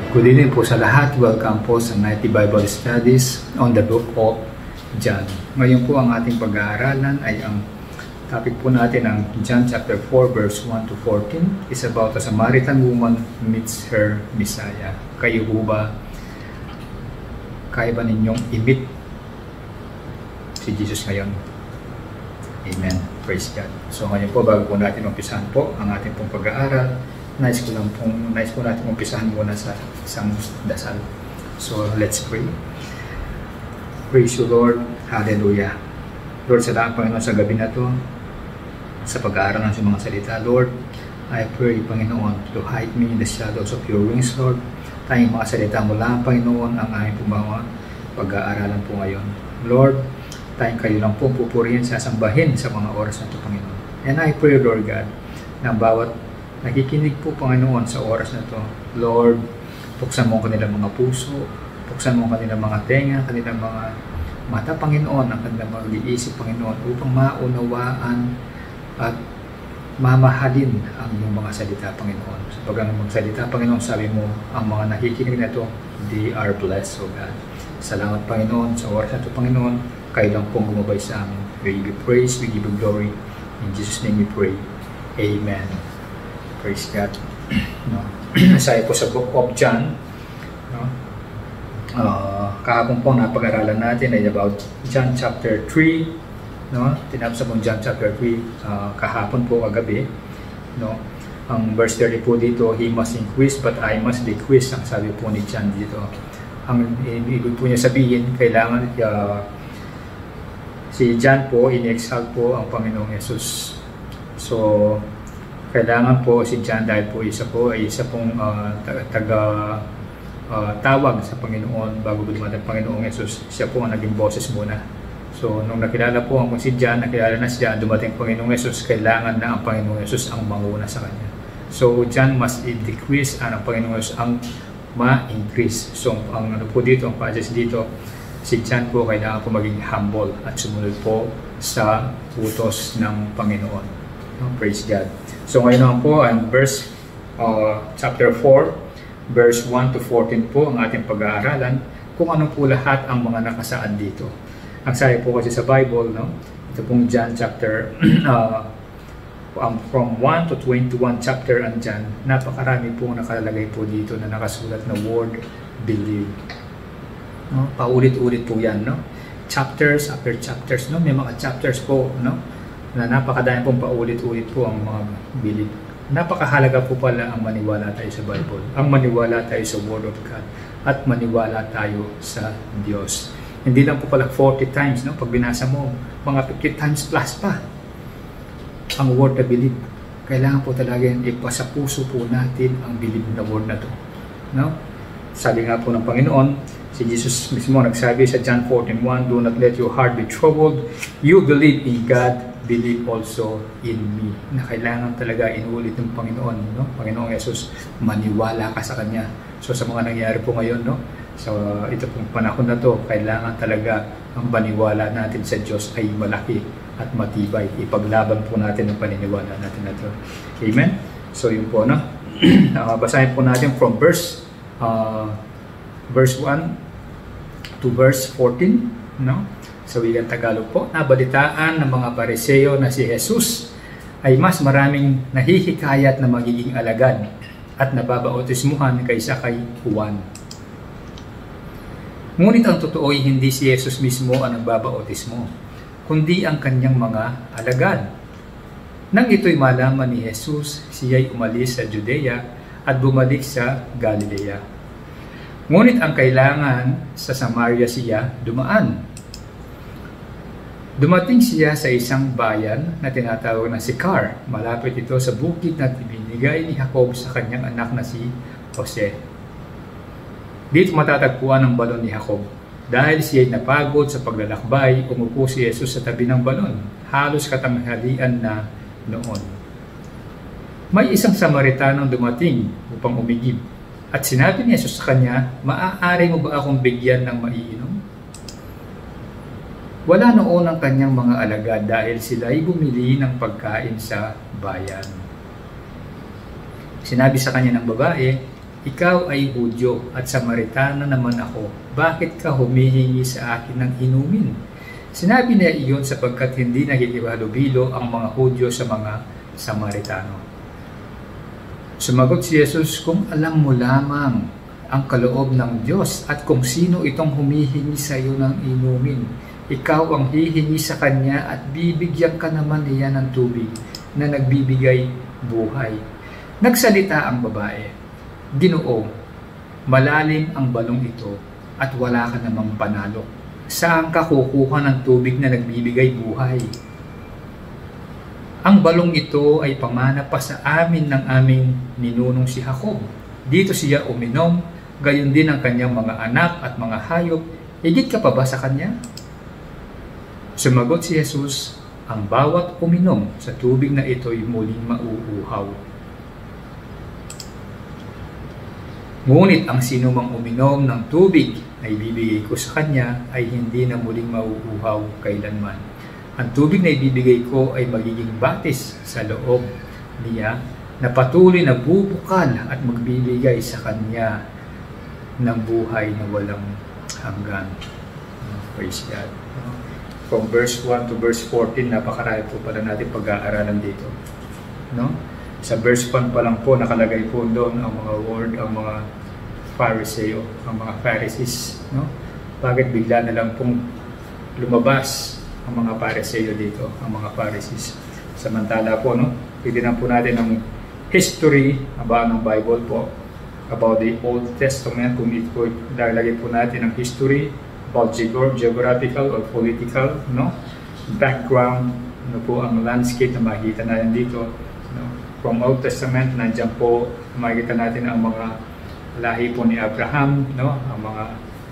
Good evening po sa lahat. Welcome po sa Nightly Bible Studies on the Book of John. Ngayon po ang ating pag-aaralan ay ang topic po natin ang John chapter 4 verse 1 to 14 is about a Samaritan woman meets her Messiah. Kayo po ba, kaya ba ninyong i-meet si Jesus ngayon? Amen. Praise God. So ngayon po, bago po natin umpisahan po ang ating pong pag-aaral, nais ko natin umpisahan muna sa isang dasal. So let's pray. Praise you, Lord. Hallelujah. Lord, salamat Panginoon sa gabi na to, sa pag-aaral ng mga salita. Lord, I pray, Panginoon, to hide me in the shadows of your wings, Lord. Tayong mga salita mula, Panginoon, ang aming mga pag-aaralan po ngayon. Lord, tayong kayo lang po pupurihin, sasambahin sa mga oras na ito, Panginoon. And I pray, Lord God, na bawat nakikinig po, Panginoon, sa oras na ito, Lord, buksan mo ang kanilang mga puso, buksan mo ang kanilang mga tenga, kanilang mga mata, Panginoon, ang kanilang mga iisip, Panginoon, upang maunawaan at mamahalin ang iyong mga salita, Panginoon. Sa pag magsalita, Panginoon, sabi mo, ang mga nakikinig na ito, they are blessed, O God. Salamat, Panginoon, sa oras na ito, Panginoon, kayo lang pong gumabay sa amin. We give you praise, we give you glory. In Jesus' name we pray. Amen. Praise God. No? Saya po sa Book of John. No? Kahapon po napag-aralan natin ay about John chapter 3. No? Tinapos po John chapter 3 kahapon po kagabi. No? Ang verse 30 po dito, He must increase but I must decrease. Ang sabi po ni John dito. Ang ibig po niya sabihin, kailangan si John po, in-exalt po ang Panginoong Yesus. So, kailangan po si John dahil po isa pong tawag sa Panginoon bago dumating ang Panginoong Yesus. Siya po ang naging boses muna. So, nung nakilala po ang si John, nakilala na siya, dumating ang Panginoong Yesus, kailangan na ang Panginoong Yesus ang manguna sa kanya. So, John must decrease at ang Panginoong Yesus ang ma-increase. So, ang ano po dito, ang passage dito, si John po kailangan po maging humble at sumunod po sa utos ng Panginoon. Praise God. So ngayon naman po ang verse chapter 4 verse 1 to 14 po ang ating pag-aaralan kung ano po lahat ang mga nakasaad dito. Ang sabi po kasi sa Bible, no? Ito pong John chapter from 1 to 21 chapter ang John, napakarami po nakalagay po dito na nakasulat na word believe. No? Paulit-ulit po yan, no? Chapters after chapters, no? May mga chapters po, no? Na napakadami pong paulit-ulit po ang mga believe. Napakahalaga po pala ang maniwala tayo sa Bible, ang maniwala tayo sa Word of God, at maniwala tayo sa Diyos. Hindi lang po pala 40 times, no? Pag binasa mo, mga 50 times plus pa ang word na believe. Kailangan po talaga ipasa puso po natin ang believe na word na to, no? Sabi nga po ng Panginoon, si Jesus mismo nagsabi sa John 14:1, do not let your heart be troubled. You believe in God, believe also in me. Na kailangan talaga inuulit ng Panginoon, no? Panginoong Yesus, maniwala ka sa Kanya. So sa mga nangyayari po ngayon, no? So ito pong panahon na to, kailangan talaga ang paniwala natin sa Diyos ay malaki at matibay. Ipaglaban po natin ang paniniwala natin na to. Amen? So yun po, no? Basahin po natin from verse 1 to verse 14, no? Sa wikang Tagalog po, nabalitaan ng mga Pariseo na si Jesus ay mas maraming nahihikayat na magiging alagad at nababautismuhan kaysa kay Juan. Ngunit ang totoo ay hindi si Jesus mismo ang nagbabautismo, kundi ang kanyang mga alagad. Nang ito'y malaman ni Jesus, siya'y umalis sa Judea at bumalik sa Galilea. Ngunit ang kailangan sa Samaria siya dumaan. Dumating siya sa isang bayan na tinatawag na Sychar. Malapit ito sa bukid na ibinigay ni Jacob sa kanyang anak na si Jose. Dito matatagpuan ang balon ni Jacob. Dahil siya'y napagod sa paglalakbay, umupo si Jesus sa tabi ng balon. Halos katanghalian na noon. May isang Samaritanong dumating upang umigib. At sinabi ni Jesus sa kanya, maaari mo ba akong bigyan ng maiinom? Wala noon ang kanyang mga alagad dahil sila ay bumili ng pagkain sa bayan. Sinabi sa kanya ng babae, Ikaw ay Hudyo at Samaritana naman ako. Bakit ka humihingi sa akin ng inumin? Sinabi niya iyon sapagkat hindi nakikihalubilo ang mga Hudyo sa mga Samaritano. Sumagot si Jesus, kung alam mo lamang ang kaloob ng Diyos at kung sino itong humihingi sa iyo ng inumin, ikaw ang hihingi sa kanya at bibigyan ka naman niya ng tubig na nagbibigay buhay. Nagsalita ang babae, Ginoo, malalim ang balong ito at wala ka namang panalo. Saan ka kukuha ng tubig na nagbibigay buhay? Ang balong ito ay pamana pa sa amin ng aming ninunong si Jacob. Dito siya uminom, gayon din ang kanyang mga anak at mga hayop. Higit ka pa ba sa kanya? Sumagot si Jesus, ang bawat uminom sa tubig na ito ay muling mauuhaw. Ngunit ang sinumang uminom ng tubig na ibibigay ko sa kanya ay hindi na muling mauuhaw kailanman. Ang tubig na ibibigay ko ay magiging batis sa loob niya na patuloy na bubukal at magbibigay sa kanya ng buhay na walang hanggan. Praise God. From verse 1 to verse 14, napakarami po pala natin pag-aaralan dito. No? Sa verse 1 pa lang po, nakalagay po doon ang mga word, ang mga Phariseo, ang mga Pharisees. No? Bakit bigla na lang pong lumabas ang mga Phariseo dito, ang mga Pharisees? Samantala po, no? Tignan po natin ang history about ng Bible po, about the Old Testament. Kung ito lalagay po natin ang history about geographical or political, no? Background, ano po ang landscape na makikita natin dito. No? From Old Testament, nandiyan po makikita natin ang mga lahi po ni Abraham, no? Ang mga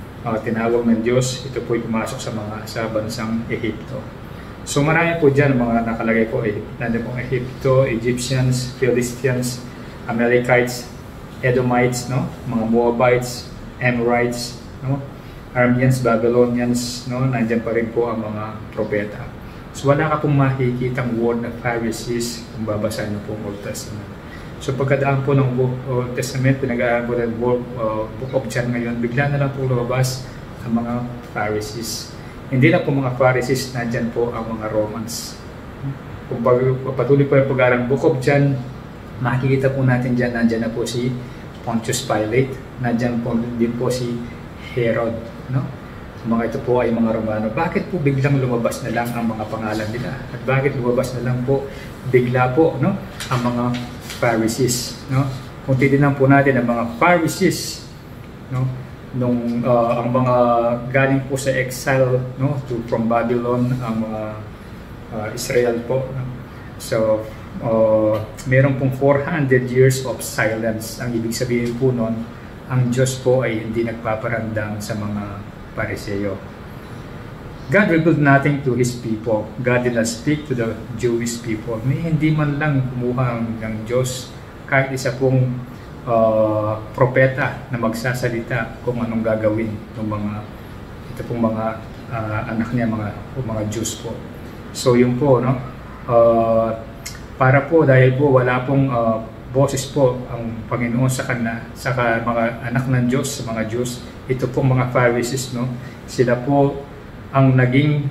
tinawag ng Diyos. Ito po ay pumasok sa bansang Ehipto. So marami po dyan mga nakalagay po. Nandiyan po Ehipto, Egyptians, Philistines, Amalekites, Edomites, no? Mga Moabites, Amorites, no? Arameans, Babylonians, no? Nandiyan pa rin po ang mga propeta. So wala ka pong makikitang word na Pharisees kung babasahin niyo po ang Old Testament. So pagkadaan po ng Old Testament, pinag-aaral po ng Book of John ngayon, bigla na lang po lumabas ang mga Pharisees. Hindi lang po mga Pharisees, nandyan po ang mga Romans. Kung patuloy po yung pag-aaral ng Book of John, makikita po natin dyan, nandyan na po si Pontius Pilate, nandyan po din po si Herod. No? Mga ito po ay mga Romano. Bakit po biglang lumabas na lang ang mga pangalan nila? At bakit lumabas na lang po bigla po, no, ang mga Pharisees? No? Kung titignan po natin ang mga Pharisees, no, nung ang mga galing po sa exile, no, from Babylon, ang mga Israel po. No? So meron pong 400 years of silence. Ang ibig sabihin po noon, ang Diyos po ay hindi nagpaparandang sa mga Pariseo. God revealed nothing to His people. God did not speak to the Jewish people. May hindi man lang kumuha ng Diyos kahit isa pong propeta na magsasalita kung anong gagawin ng mga anak niya, mga Jews po. So yun po, no? Para po dahil po wala pong boses po ang Panginoon sa mga anak ng Diyos, sa mga Jews, ito pong mga Pharisees, no? Sila po ang naging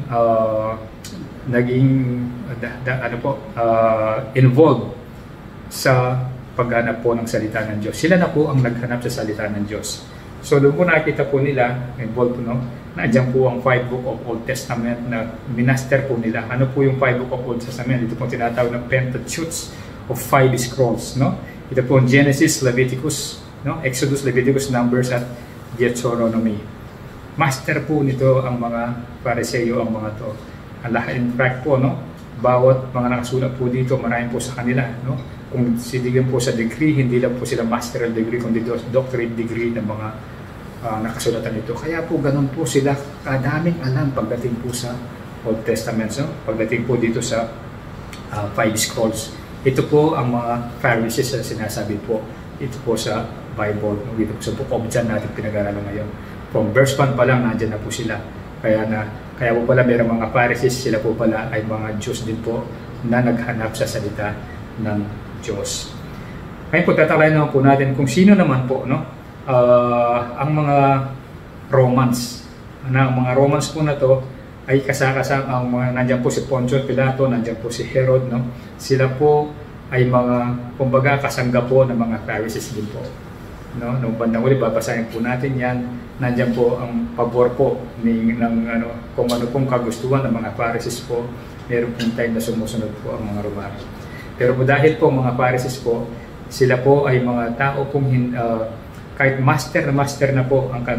involved sa paghanap po ng salita ng Diyos. Sila na po ang naghanap sa salita ng Diyos. So doon po nakita po nila, involved po, no? Nandiyan po ang 5 book of Old Testament na minaster po nila. Ano po yung 5 book of Old Testament? Ito po tinatawag ng Pentateuch of 5 scrolls, no? Ito po ang Genesis, Leviticus, no? Exodus, Leviticus, Numbers at Deuteronomy. Master po nito ang mga Pariseo, ang mga to. In fact po, no, bawat mga nakasulat po dito, marami po sa kanila, no? Kung sidigan po sa degree, hindi lang po sila masteral degree, kundi doctorate degree ng mga nakasulatan nito. Kaya po ganun po sila kadaming alam pagdating po sa Old Testament, no? Pagdating po dito sa 5 scrolls. Ito po ang mga Pharisees na sinasabi po. Ito po sa Bible, dito po sa Book of John natin pinag-aaralan ngayon. From verse 1 pa lang, nandiyan na po sila. Kaya po pala mayroong mga Pharisees, sila po pala ay mga Diyos din po na naghanap sa salita ng Diyos. Ngayon po, tatalayan naman po natin kung sino naman po, no? Ang mga Romans. Ang mga Romans po na to ay kasakasama ang mga, nandiyan po si Poncio Pilato, nandiyan po si Herod, no? Sila po ay mga, kumbaga, kasangga po ng mga Pharisees din po. No? Nung bandang uli, babasahin po natin yan. Nandiyan po ang pabor po kung ano pong kagustuhan ng mga Pharisees po. Meron pong time na sumusunod po ang mga Romano. Pero dahil po mga Pharisees po, sila po ay mga tao pong kahit master na po ang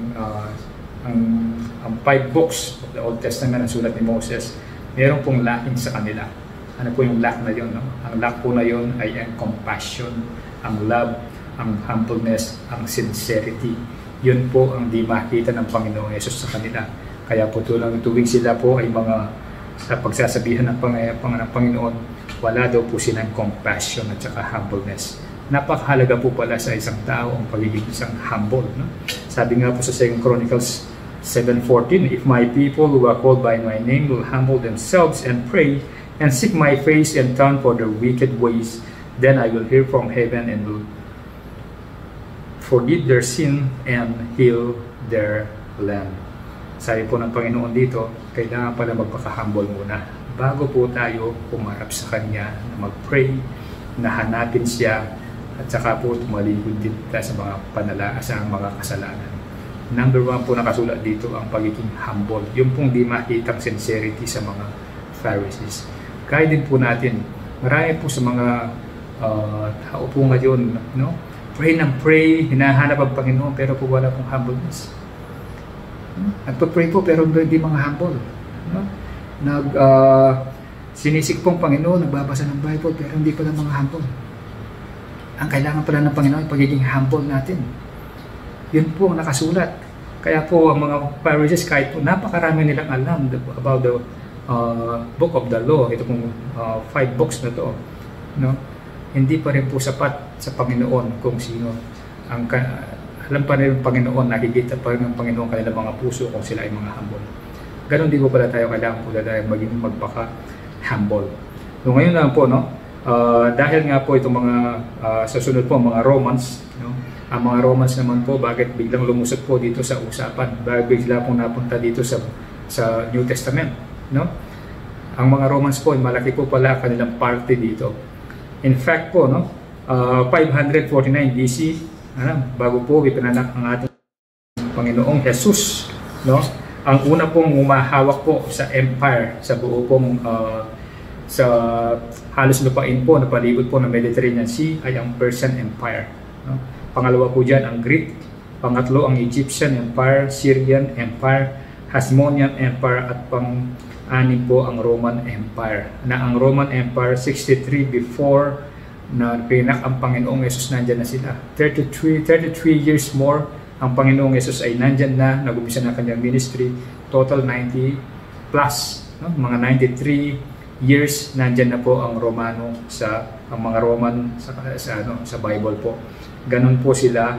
5 books of the Old Testament ang sulat ni Moses, meron pong lacking sa kanila. Ano po yung lack na yun? No? Ang lack po na yun ay ang compassion, ang love, ang humbleness, ang sincerity. Yun po ang di makita ng Panginoong Yesus sa kanila. Kaya po tuwing sila po ay sa pagsasabihan ng Panginoon, wala daw po silang compassion at saka humbleness. Napakahalaga po pala sa isang tao ang pagiging isang humble. No? Sabi nga po sa 2 Chronicles 7:14, if my people who are called by my name will humble themselves and pray and seek my face and turn for their wicked ways, then I will hear from heaven and will forgive their sin and heal their land. Sabi po ng Panginoon dito, kailangan pala magpaka-humble muna bago po tayo pumarap sa Kanya na mag-pray, na hanapin Siya, at saka po tumalikod din sa mga sa mga kasalanan. Number 1 po nakasulat dito ang pagiging humble. Yung pong di makitang sincerity sa mga Pharisees. Kaya din po natin, marami po sa mga tao po ngayon, no? Pray ng pray, hinahanap ang Panginoon pero po wala pong humbleness. Nagpa-pray po pero hindi mga humble. No? Sinisik pong Panginoon, nagbabasa ng Bible pero hindi pala mga humble. Ang kailangan pala ng Panginoon ay pagiging humble natin. Yun po ang nakasulat. Kaya po ang mga Pharisees, kahit po napakarami nilang alam about the book of the law, ito pong 5 books na to, no? Hindi pa rin po sapat sa Panginoon kung sino. Alam pa rin ng Panginoon, nakikita pa rin ng Panginoon kanilang mga puso kung sila ay mga humble. Ganon din po pala tayo, kailangan po tayo maging magpaka-humble. So ngayon lang po, no? Dahil nga po itong mga susunod po mga Romans, no? Ang mga Romans naman po, bakit biglang lumusot po dito sa usapan? Bakit bigla pong napunta dito sa New Testament, no? Ang mga Romans po, malaki po pala kanilang parte dito. In fact po, no, 549 BC, bago po ipinanak ang ating Panginoong Jesus, no? Ang una pong umahawak po sa empire, sa buo pong sa halos lupain po na palibot po ng Mediterranean Sea ay ang Persian Empire, no? Pangalawa po dyan ang Greek, pangatlo ang Egyptian Empire, Syrian Empire, Hasmonean Empire, at pang-anim po ang Roman Empire. Na ang Roman Empire, 63 before na pinak ang Panginoong Yesus, nandyan na sila. 33 years more, ang Panginoong Yesus ay nandyan na, nag-umpisa na kanyang ministry, total 90 plus, no? Mga 93 years nandyan na po ang Romano ang mga Roman sa Bible po. Ganun po sila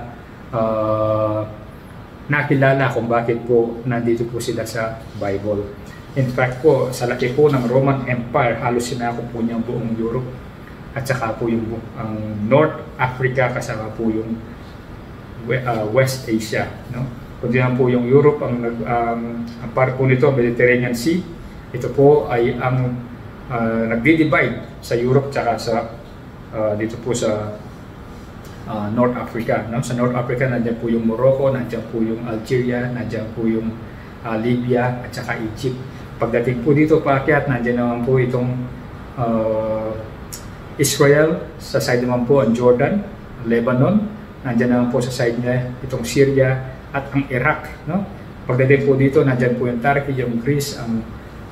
nakilala kung bakit po nandito po sila sa Bible. In fact po, sa laki po ng Roman Empire, halos sinakop po niya buong Europe at saka po yung ang North Africa, kasama po yung West Asia, no? Kundi naman po yung Europe, ang part po nito, Mediterranean Sea. Ito po ay ang nagdi-divide sa Europe tsaka sa dito po sa North Africa, no? Sa North Africa, nandiyan po yung Morocco, nandiyan po yung Algeria, nandiyan po yung Libya at saka Egypt. Pagdating po dito paakyat, nandiyan naman po itong Israel, sa side naman po ang Jordan, Lebanon, nandiyan naman po sa side niya itong Syria at ang Iraq, no? Pagdating po dito, nandiyan po yung Turkey, yung Greece, ang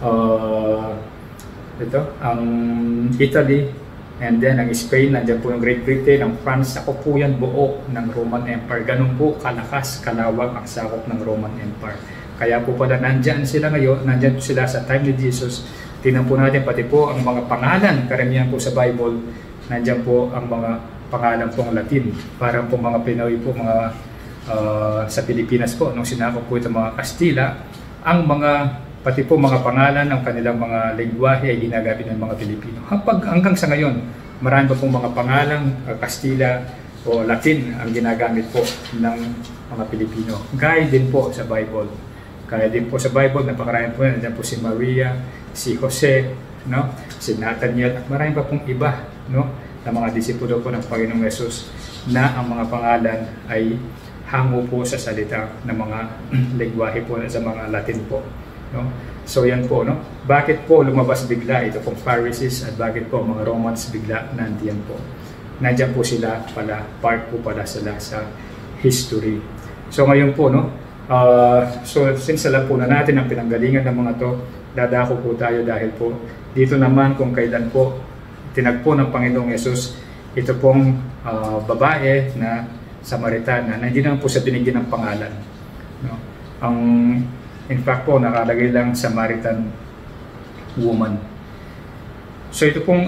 Italy, and then ang Spain, nandiyan po yung Great Britain, ang France. Ako po yan buo ng Roman Empire. Ganun po kalakas, kalawak ang sakop ng Roman Empire. Kaya po pala nandyan sila ngayon, nandyan sila sa time ni Jesus. Tingnan po natin pati po ang mga pangalan, karamihan po sa Bible, nandyan po ang mga pangalan pong Latin. Parang po mga Pinoy po, mga sa Pilipinas po, nung sinakop po itong mga Kastila, ang pati po mga pangalan ng kanilang mga lengguwahe ay ginagamit ng mga Pilipino. Hanggang sa ngayon, Marami pa pong mga pangalang Kastila o Latin ang ginagamit po ng mga Pilipino. Gaya din po sa Bible. Kaya din po sa Bible, napakarami po yan. Nandiyan po si Maria, si Jose, no? Si Nathaniel, at marami pa pong iba, no? Na mga disipulo po ng Panginoong Yesus na ang mga pangalan ay hango po sa salita ng mga lengguwahe po sa mga Latin po, no? So yan po, no? Bakit po lumabas bigla ito pong Pharisees at bakit po mga Romans bigla nandiyan po? Nandiyan po sila pala, part po pala sila sa history. So ngayon po, no? So since alam po na natin ang pinanggalingan ng mga to, dadako po tayo dahil po dito naman kung kailan po tinagpo ng Panginoong Yesus ito pong babae na Samaritana na hindi naman po sa binigyan ng pangalan, no? In fact po nakalagay lang Samaritan woman. So ito pong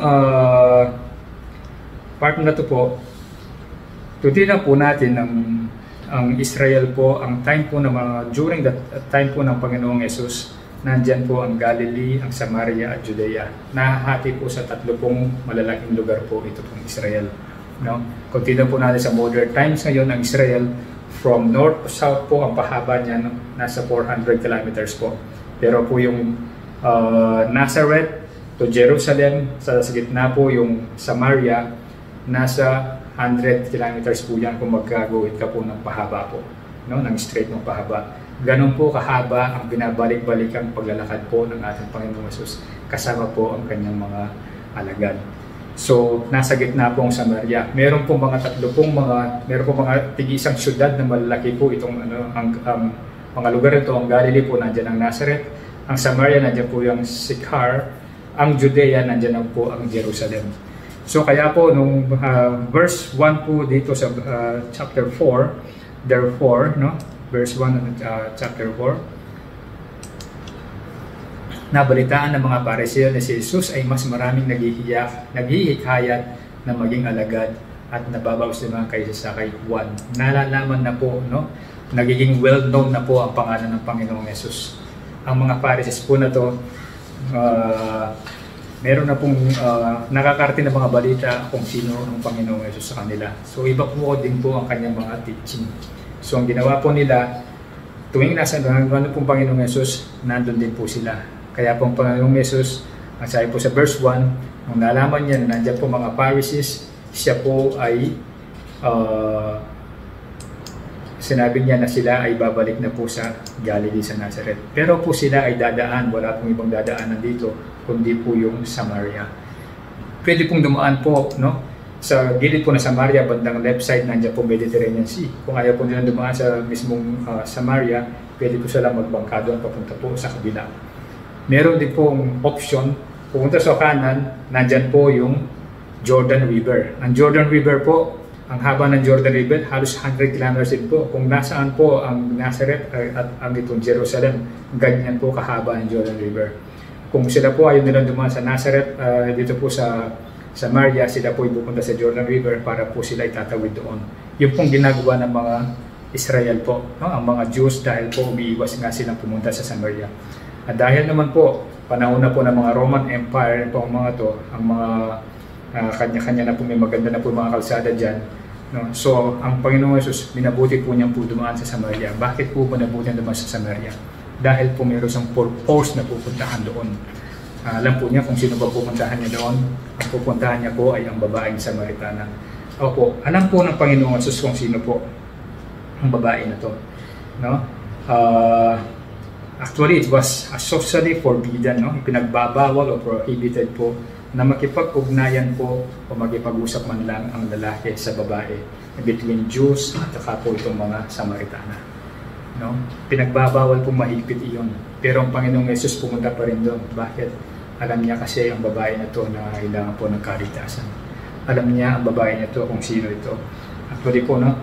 part na to po, tutunan po natin ang Israel po, ang time po ng mga, during that time po ng Panginoong Yesus, nandyan po ang Galilee, ang Samaria at Judea. Nahahati po sa tatlo pong malalaking lugar po ito pong Israel, no? Kung tignan po natin sa modern times ngayon, ang Israel from north to south po, ang pahaba niya, no? Nasa 400 kilometers po. Pero po yung Nazareth to Jerusalem, sa gitna po yung Samaria, nasa 100 kilometers po yan kung magkagawid ka po ng pahaba po, no? Ng straight ng pahaba. Ganun po kahaba ang binabalik-balikang paglalakad po ng ating Panginoong Yesus kasama po ang kanyang mga alagad. So, nasa gitna po ang Samaria. Meron po mga meron po mga tig-isang syudad na malalaki po itong ang mga lugar ito. Ang Galilee po, nandiyan ang Nazareth. Ang Samaria, nandiyan po yung Sychar. Ang Judea, nandiyan po ang Jerusalem. So, kaya po, nung verse 1 po dito sa chapter 4, therefore, no? Verse 1 chapter 4, nabalitaan ng mga Pariseo na si Jesus ay mas maraming naghihikayat na maging alagad at nababawas naman kaysa sa kay Juan. Nalalaman na po, no? Nagiging well-known na po ang pangalan ng Panginoong Yesus. Ang mga Pharisees po na to, meron na pong nakakarating na mga balita kung sino ang Panginoong Yesus sa kanila. So iba po din po ang kanyang mga teaching. So ang ginawa po nila, tuwing nasa ano pong Panginoong Yesus, nandun din po sila. Kaya pong Panginoong Yesus, ang sabi po sa verse 1, nung nalaman niya na nandiyan po mga Pharisees, siya po ay sinabi niya na sila ay babalik na po sa Galilee, sa Nazareth. Pero po sila ay dadaan, wala pong ibang dadaanan dito, kundi po yung Samaria. Pwede pong dumaan po, no? Sa gilid po ng Samaria, bandang left side, nandiyan po Mediterranean Sea. Kung ayaw po nila dumaan sa mismong Samaria, pwede po sila magbangka doon papunta po sa kabila. Meron din pong option, pupunta sa kanan, nandyan po yung Jordan River. Ang Jordan River po, ang haba ng Jordan River, halos 100 kilometers din po. Kung nasaan po ang Nazareth at ang itong Jerusalem, ganyan po kahaba ng Jordan River. Kung sila po ayaw nilang dumaan sa Nazareth, dito po sa Samaria, sila po ipupunta sa Jordan River para po sila itatawid doon. Yung pong ginagawa ng mga Israel po, no? Ang mga Jews, dahil po umiiwas nga silang pumunta sa Samaria. At dahil naman po, panahon na po ng mga Roman Empire po ang mga to, ang mga kanya-kanya na po, may maganda na po mga kalsada dyan, no? So, ang Panginoong Yesus, minabuti po niyang po dumaan sa Samaria. Bakit po minabuti niyang dumaan sa Samaria? Dahil po mayroon siyang purpose na pupuntahan doon. Alam po niya kung sino ba pupuntahan niya doon. Ang pupuntahan niya po ay ang babaeng Samaritana. Opo, alam po ng Panginoong Yesus kung sino po ang babae na to, no? Actually, it was socially forbidden, no? Pinagbabawal o prohibited po na makipag-ugnayan po o makipag-usap man lang ang lalaki sa babae between Jews at saka po itong mga Samaritana, no? Pinagbabawal po mahigpit iyon. Pero ang Panginoong Yesus pumunta pa rin doon. Bakit? Alam niya kasi ang babae na to na kailangan po ng kaligtasan. Alam niya ang babae na to kung sino ito. Actually po, no?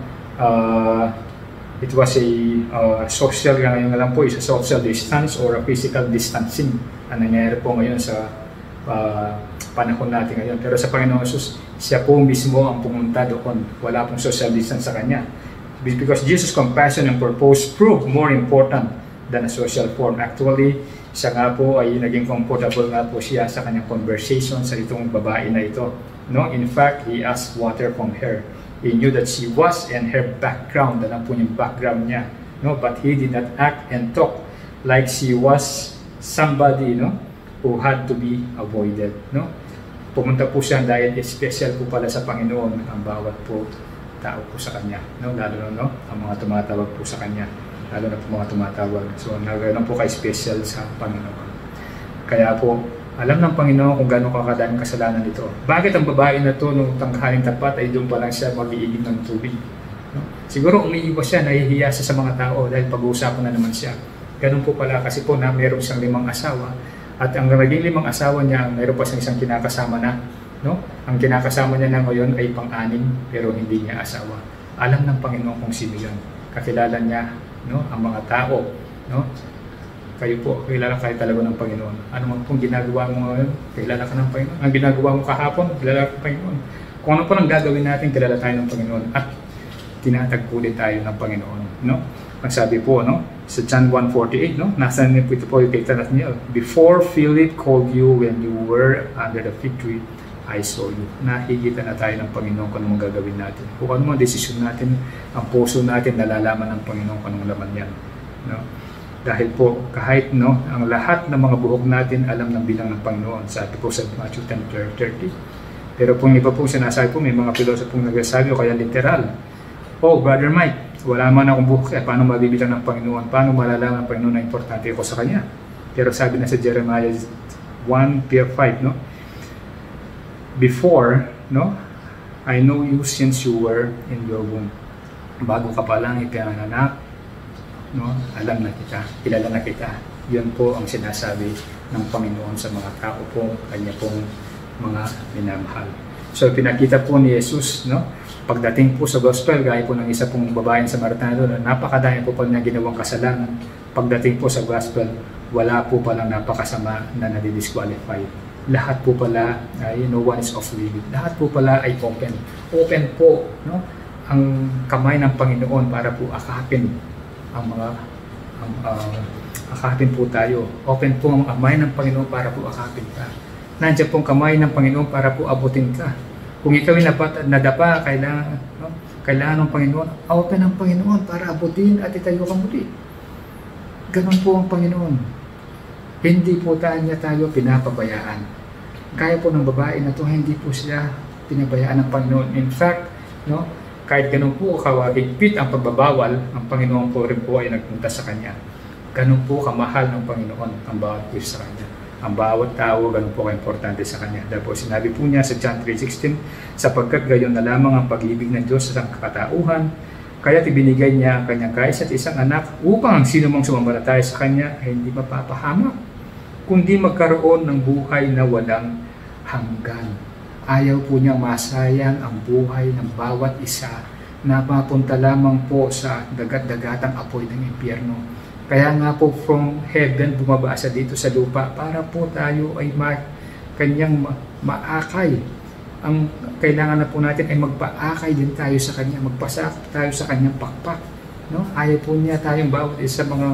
It was a social, ngayon lang po, is a social distance or a physical distancing ang nangyayari po ngayon sa panahon natin ngayon. Pero sa Panginoong Yesus, siya po mismo ang pumunta doon. Wala pong social distance sa Kanya. Because Jesus' compassion and purpose proved more important than a social form. Actually, siya nga po ay naging comfortable nga po siya sa kanyang conversation sa itong babae na ito. No? In fact, he asked water from her. He knew that she was and her background, alam po yung background niya. No? But he did not act and talk like she was somebody, no, who had to be avoided. No? Pumunta po siya dahil special po pala sa Panginoon ang bawat po tao po sa Kanya. No? Lalo na, no, ang mga tumatawag po sa Kanya. Lalo na po mga tumatawag. So, nagano'n po special sa Panginoon. Kaya po, alam ng Panginoon kung gano'ng kakadaming kasalanan nito. Bakit ang babae na to nung tanghaling tapat ay doon pa lang siya mag-iigib ng tubig? No? Siguro umiiwas siya, nahihiya siya sa mga tao dahil pag-uusapan na naman siya. Ganun po pala kasi po na meron siyang 5 asawa. At ang naging 5 asawa niya, meron pa siyang isang kinakasama na. No? Ang kinakasama niya na ngayon ay pang-anim pero hindi niya asawa. Alam ng Panginoon kung sino yan. Kakilala niya, no, ang mga tao. No? Kayo po, kilala kayo talaga ng Panginoon. Ano man pong ginagawa mo ngayon, kilala ka ng Panginoon. Ang ginagawa mo kahapon, kilala ka ng Panginoon. Kung ano po ang gagawin natin, kilala tayo ng Panginoon. At tinatagpulin tayo ng Panginoon. No? Ang sabi po, no, sa John 1:48, no, nasa niyo po ito po yung kita natin niyo. Before Philip called you when you were under the fig tree, I saw you. Nakikita na tayo ng Panginoon kung anong gagawin natin. Kung ano ang desisyon natin, ang puso natin, nalalaman ng Panginoon kung anong laman yan. No? Dahil po, kahit, no, ang lahat ng mga buhok natin alam ng bilang ng Panginoon. Sabi po sa Matthew 10:30. Pero kung iba po sinasabi po, may mga pilosopong nagsasabi o kaya literal. Oh, Brother Mike, wala man akong buhok, paano mabibilang ng Panginoon? Paano malalaman ng Panginoon na importante ako sa Kanya? Pero sabi na sa Jeremiah 1:5, no? Before, no, I know you since you were in your womb. Bago ka pa lang ipinanganak, no, alam na kita, kilala na kita. Yun po ang sinasabi ng Panginoon sa mga tao po, Kanya pong mga minamahal. So pinakita po ni Jesus, no, pagdating po sa gospel, gaya po ng isa pong babaeng Samaritana doon, napakadami po pa niya ginawang kasalanan. Pagdating po sa gospel, wala po palang napakasama na nadidisqualify. Lahat po pala ay no one is off limit. Lahat po pala ay open. Open po, no, ang kamay ng Panginoon para po akapin ang mga akapin po tayo. Open po ang kamay ng Panginoon para po akapin ka. Nandiyan pong kamay ng Panginoon para po abutin ka. Kung ikaw ay nadapa, kailangan ng Panginoon, open ang Panginoon para abutin at itayo ka muli. Ganon po ang Panginoon. Hindi po niya tayo pinapabayaan. Kaya po ng babae na to, hindi po siya pinabayaan ng Panginoon. In fact, no, kahit ganun po kawagigpit ang pagbabawal, ang Panginoon po rin po ay nagpunta sa Kanya. Ganun po kamahal ng Panginoon ang bawat po sa Kanya. Ang bawat tao, ganun po ka-importante sa Kanya. Dahil po sinabi po niya sa John 3:16, sapagkat gayon na lamang ang pag-ibig ng Diyos sa katauhan, kaya't ibinigay niya ang Kanyang kaisa at isang anak upang ang sino mang sumampalataya sa Kanya ay hindi mapapahamak, kundi magkaroon ng buhay na walang hanggan. Ayaw po niyang masayang ang buhay ng bawat isa na mapunta lamang po sa dagat-dagatang apoy ng impyerno. Kaya nga po from heaven bumaba siya dito sa lupa para po tayo ay kanyang maakay. Ang kailangan na po natin ay magpaakay din tayo sa Kanya, magpasak tayo sa Kanyang pakpak. No? Ayaw po niya tayong bawat isa mga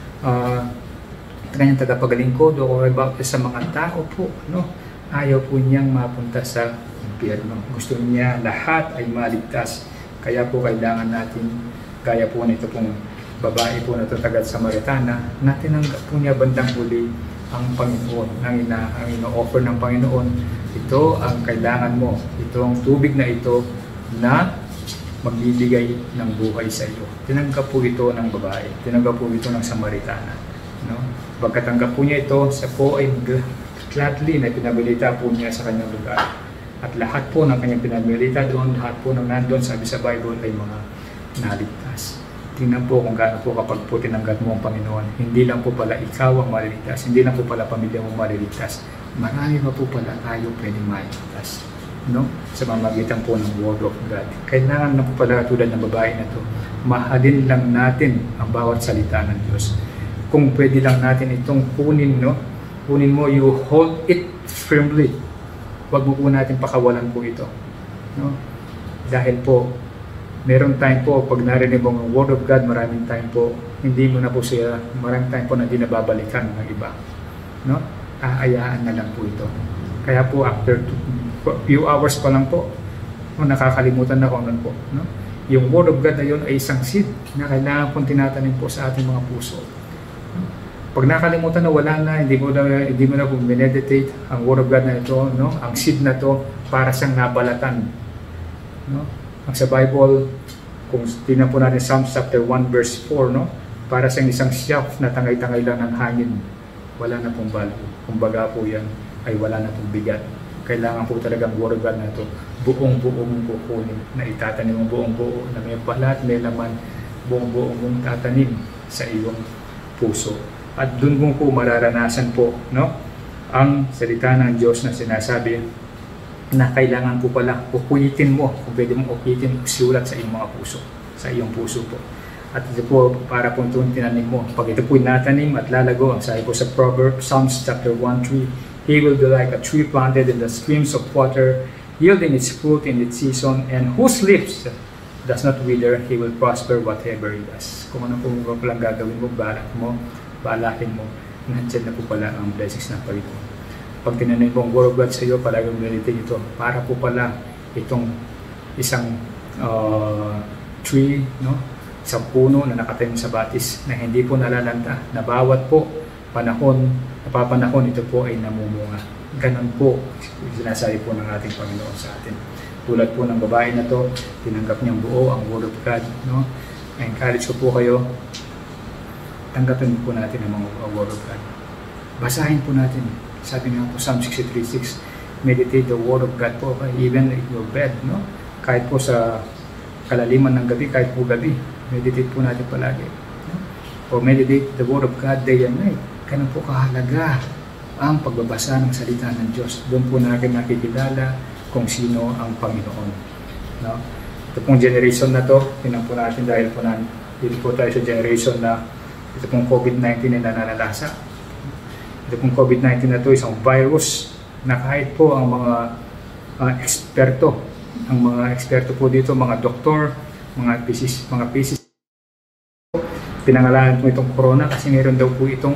Kanyang tagapagalingkod o bawat isa mga tao po. No? Ayaw po niyang mapunta sa impyerno. Gusto niya lahat ay maligtas. Kaya po kailangan natin, gaya po nito pong babae po na tagat Samaritana, na tinanggap po niya bandang huli ang Panginoon. Ang ino-offer ng Panginoon, ito ang kailangan mo. Ito ang tubig na ito na magbibigay ng buhay sa iyo. Tinanggap po ito ng babae. Tinanggap po ito ng Samaritana. No? Pagkatanggap po niya ito, sa po ay gladly na pinabilita po niya sa kanyang lugar. At lahat po ng kanyang pinabilita doon, lahat po ng nandun, sabi sa Bible, ay mga naligtas. Tingnan po kung gaano po kapag po tinanggap mo ang Panginoon. Hindi lang po pala ikaw ang maliligtas, hindi lang po pala pamilya mo maliligtas. Marami pa po pala tayo pwedeng maliligtas. No? Sa mamagitan po ng Word of God. Kailangan na po pala tulad ng babae na to, mahalin lang natin ang bawat salita ng Diyos. Kung pwede lang natin itong kunin, no? Kunin mo, you hold it firmly. Huwag mo po natin pakawalan po ito. No? Dahil po, meron time po, pag narinig mo ang Word of God, maraming time po, hindi mo na po siya, maraming time po na hindi nababalikan ng iba. No? Aayaan na lang po ito. Kaya po, after few hours pa lang po, nakakalimutan na kung ano po. No? Yung Word of God na yun ay isang seed na kailangan pong tinatanim po sa ating mga puso. Pag nakalimutan na, wala na, hindi mo na po meditate ang Word of God na ito, no? Ang seed na to para siyang nabalatan. No? Ang sa Bible, kung tingnan po natin Psalms chapter 1 verse 4, no? Para siyang isang shelf na tangay-tangay lang ng hangin. Wala na pong value. Kumbaga po yan ay wala na pong bigat. Kailangan po talagang Word of God na ito buong-buong mong kukunin, na itatanim mo buong-buo, na may balat, may laman, buong-buong mong tatanim sa iyong puso. At doon mo po mararanasan po, no, ang salita ng Diyos na sinasabi na kailangan po pala ukitin mo, kung pwede mong ukitin, sulat sa iyong mga puso, sa iyong puso po. At ito po para po itong tinanim mo. Pag ito po natanim at lalago, ang sabi po sa Proverbs, Psalms chapter 1:3, He will be like a tree planted in the streams of water, yielding its fruit in its season, and whose lips does not wither. He will prosper whatever he does. Kung ano po palang gagawin mo, balakin mo, nandiyan na po pala ang blessings ng Panginoon. Pag tinanim po ang Word of God sa iyo, palaging meditate ito. Para po pala itong isang tree, no? Isang puno na nakatanim sa batis na hindi po nalalanta, na bawat po napapanahon ito po ay namumunga. Ganun po sinasabi po ng ating Panginoon sa atin. Tulad po ng babae na to, tinanggap niyang buo ang Word of God, no? I-encourage ko po kayo, tanggapin po natin ang mga Word of God. Basahin po natin. Sabi nga po Psalm 63:6, meditate the Word of God po, even in your bed, no? Kahit po sa kalaliman ng gabi, kahit po gabi, meditate po natin palagi, no? O meditate the Word of God day and night. Ganun po kahalaga ang pagbabasa ng salita ng Diyos. Doon po natin nakikilala kung sino ang Panginoon, no? Ito pong generation na to, tinan po natin dahil po dito po tayo sa generation na ito pong COVID-19 na nananalasa. Ito pong COVID-19 na to, isang virus na kahit po ang mga eksperto po dito, mga doktor, mga physicists, pinangalanan po itong corona kasi meron daw po itong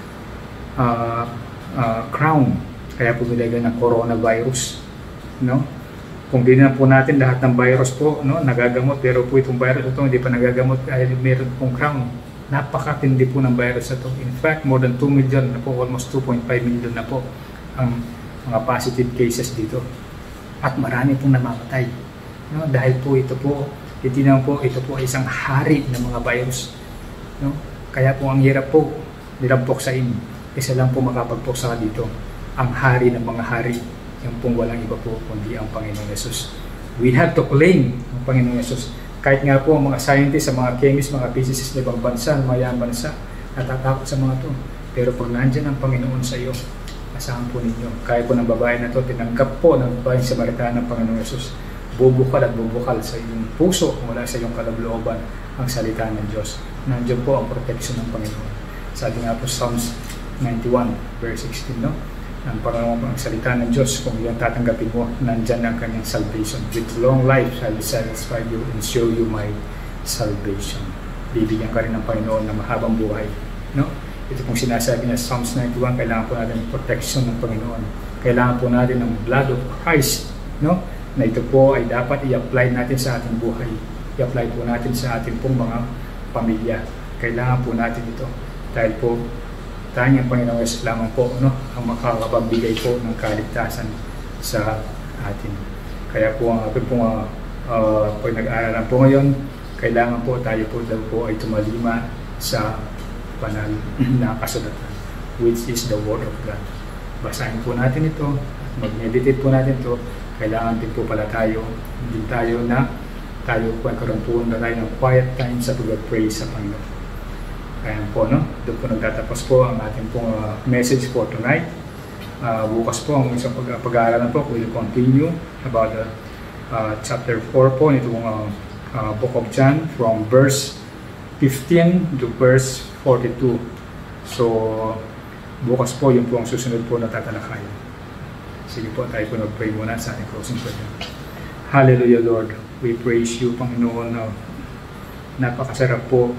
crown, kaya po nilagay ng coronavirus, no? Kung di na po natin lahat ng virus po, no, nagagamot, pero po itong virus ito hindi pa nagagamot dahil meron pong crown. Napakatindi po ng virus na ito. In fact, more than 2 million na po, almost 2.5 million na po ang mga positive cases dito. At marami pong namamatay, no? Dahil po ito po, ito po ay isang hari ng mga virus, no? Kaya po ang hirap po nilang puksain. Isa lang po makapagpuksa dito, ang hari ng mga hari, yung pong walang iba po kundi ang Panginoong Yesus. We have to claim ang Panginoong Yesus. Kahit nga po ang mga scientists, ang mga chemists, mga physicists ng ibang bansa, mayang bansa, natatakot sa mga to. Pero pag nandyan ang Panginoon sa iyo, asahan po ninyo. Kaya po ng babae na to, tinanggap po ng babaeng Samaritana ng Panginoong Yesus. Bubukal at bubukal sa iyong puso, mula sa iyong kalooban, ang salita ng Diyos. Nandiyan po ang protection ng Panginoon. Sabi nga po Psalms 91 verse 16, no? Ang Panginoon, ang salita ng Diyos, kung iyan tatanggapin mo, nandyan ang kanyang salvation. With long life shall I satisfy you and show you my salvation. Bibigyan ka rin ng Panginoon ng mahabang buhay, no? Ito pong sinasabi niya Psalms 91, kailangan po natin protection ng Panginoon. Kailangan po natin ng blood of Christ, no? Na ito po ay dapat i-apply natin sa ating buhay. I-apply po natin sa ating pong mga pamilya. Kailangan po natin ito. Dahil po, tanging ang Panginoon Yesus lamang po, no, ang makakapagbigay po ng kaligtasan sa atin. Kaya po ang ating pong pag nag-aaralan po ngayon, kailangan po tayo po daw po ay tumalima sa banal na kasulatan, which is the Word of God. Basahin po natin ito, mag-meditate po natin ito. Kailangan din po pala tayo, hindi tayo po ay karoon po na tayo ng quiet time sa pag-pray sa Panginoon. Kaya po, no? Doon po nagtatapos po ang ating pong message for tonight. Bukas po ang isang pag-aaralan po, we'll continue about the chapter 4 po nitong book of John from verse 15 to verse 42. So, bukas po yun po ang susunod po na tatalakayin. Sige po, tayo po nag-pray muna sa ating closing prayer. Hallelujah, Lord. We praise you, Panginoon. Napakasarap po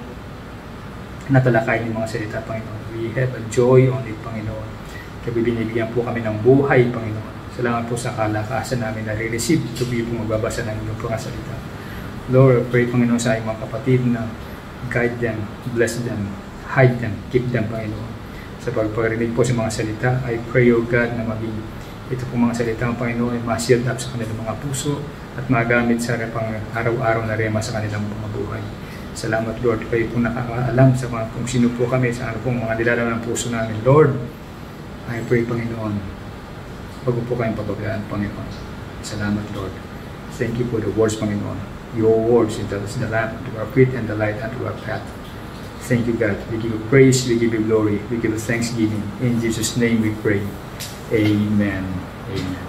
natalakay ng mga salita, Panginoon. We have a joy on it, Panginoon. Kaya binibigyan po kami ng buhay, Panginoon. Salamat po sa kalakasan namin na re-receive tuloy po magbabasa ng inyong mga salita. Lord, I pray, Panginoon, sa aking mga kapatid na guide them, bless them, hide them, keep them, Panginoon. Sa pagparinig po sa mga salita, I pray, O God, na maging ito po mga salita ng Panginoon ay ma-shield up sa kanilang mga puso at magamit sa pang araw-araw na rema sa kanilang mga buhay. Salamat, Lord, kayo po nakakaalam sa mga kung sino po kami, sa ano pong mga nilalang ng puso namin. Lord, I pray, Panginoon, wag po kayong pababayaan, Panginoon. Salamat, Lord. Thank you for the words, Panginoon. Your words is the lamp unto our feet and the light unto our path. Thank you, God. We give you praise, we give you glory, we give you thanksgiving. In Jesus' name we pray. Amen. Amen.